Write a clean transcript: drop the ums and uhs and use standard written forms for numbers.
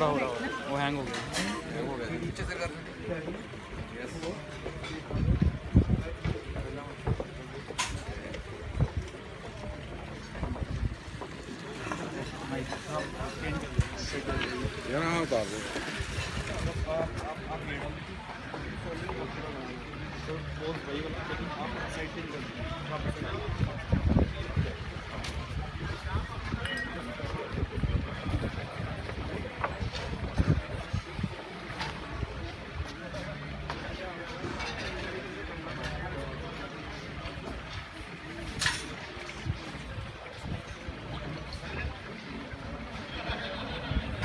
हो रहा वो हैंग हो गया नीचे से कर यस यहाँ उतार दो तो बहुत वही वाला लेकिन आप साइड पे